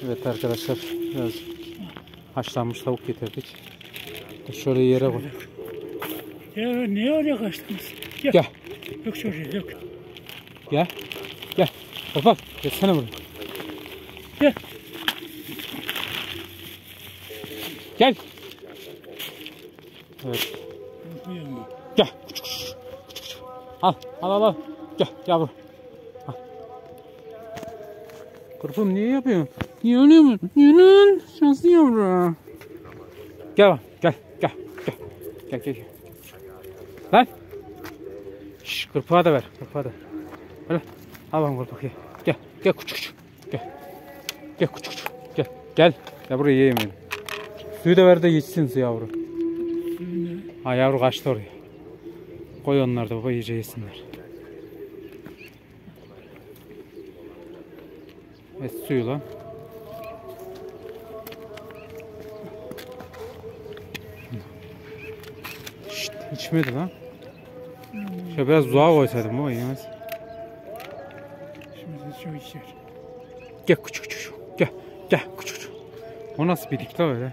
Evet arkadaşlar, biraz haşlanmış tavuk getirdik. Şöyle yere koy. Ya niye oraya kaçtınız? Gel. Yok çocuğu yok. Gel. Gel. Bak. Geçsene buraya. Gel. Gel. Evet. Gel. Al. Gel yavrum. Al. Kırpım niye yapıyorsun? Niye öyle yapıyorsun? Niye lan? Şanslı yavrum. Gel bak. Gel. Lan. Şşş, kırpağı da ver. Öyle. Al bakalım kırpağı. Gel küçük. Gel küçük. Gel. Ya buraya yemeyin. Suyu da ver de içsin yavru. Ha yavru kaçtı oraya. Koy onlar da baba iyice yesinler. Evet suyu lan. Şşt, içmedi lan. Şöyle biraz zuğa koysaydım baba yemez. Şimdi şu içer. Gel küçük. Gel küçük. O nasıl bir dikla öyle?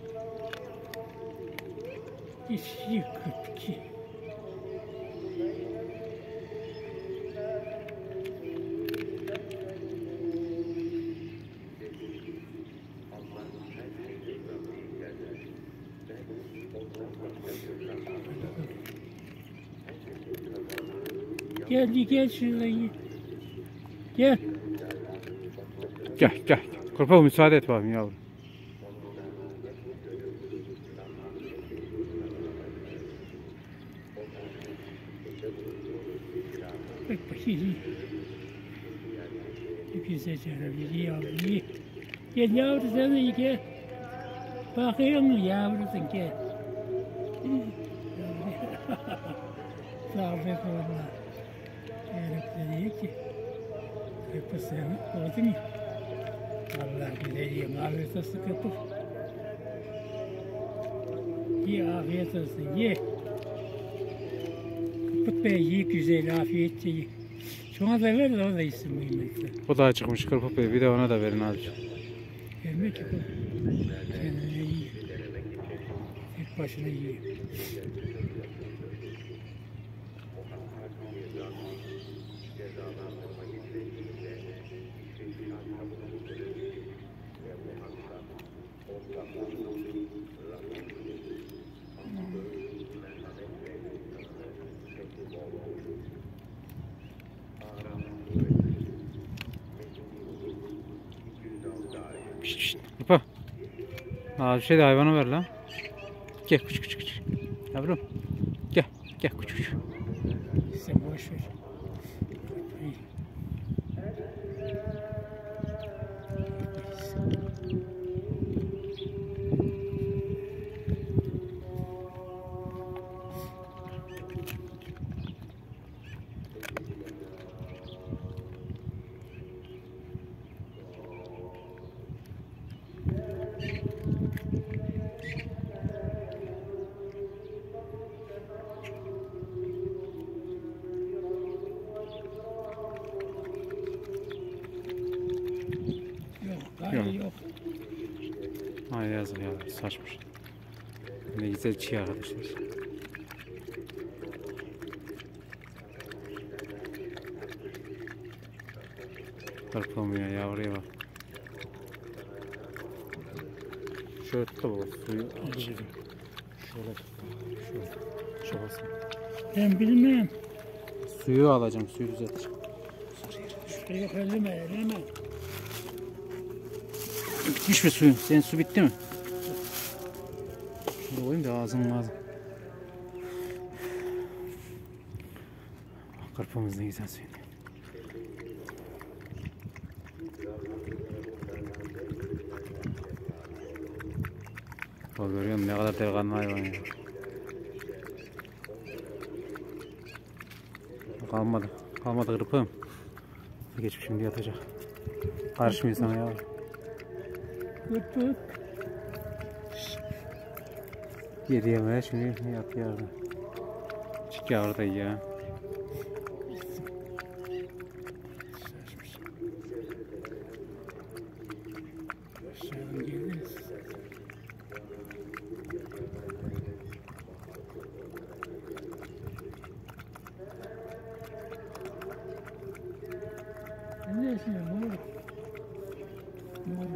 İç yıkıp ki. Gel şuradan gel. Gel. Korpa müsaade et bakayım yavrum. Bak bakayım. Güzel yavrum. Gel yavrum sen de gel. Bakıyor musun yavrusun gel. Sağ ol be korna. Öyle değil ki. Köpü seni koydun ya. Allah güzel yiyeyim. Afiyet olsun köpü. Ye afiyet olsun ye. Köpük bey ye güzel afiyetçe ye. Şuna da ver de o da yesin mühimmetle. O da acıkmış Kırpık Bey. Bir de ona da verin azıcık. Verme ki bu. Kendine yiyor. Tek başına yiyor. Kırpık. Aa bir şey de hayvana ver lan. Gel küçük. Yavrum. Gel küçük. Sen boş ver. Yok. Ay yazık ya saçmış. Ne güzel çiğ arkadaşlar. Kırpamıyor yavruya bak. Şöyle tut da baba suyu. Şöyle basın. Ben bilmem. Suyu alacağım, suyu düzelteceğim. Yok elleme. Bitmiş mi suyun? Senin su bitti mi? Şöyle koyayım da ağzım. Kırpımız ne güzel suyun. Bak görüyor musun ne kadar delikanlı hayvan ya. Kalmadı kırpım. Geçip şimdi yatacak. Karışmıyor sana ya. Köpük. Yedi yemeğe şimdi yatıyor orada. Çık ya orada ya.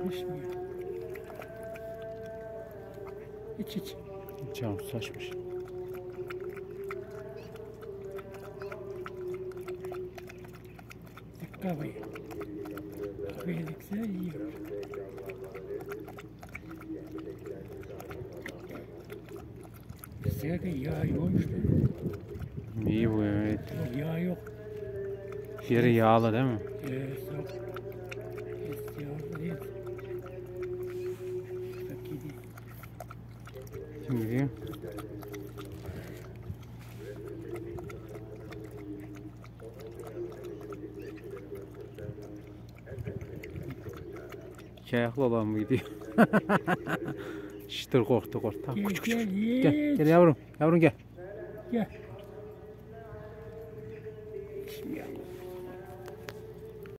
Çalışmıyor. İç. Cam saçmış. Kahveyi. Kahveyi dikse yiyor. Bizde de yağ yokmuş da. İyi bu evet. Yok, yağ yok. Yeri yağlı değil mi? Yok. Eski yağ değil. Taki değil. Kim gidiyor? İki ayaklı olan mı gidiyor? Şıtır korktu. Tamam, Gel, küçük. gel, Gel yavrum. Yavrum gel. Gel. Şimdi yavrum.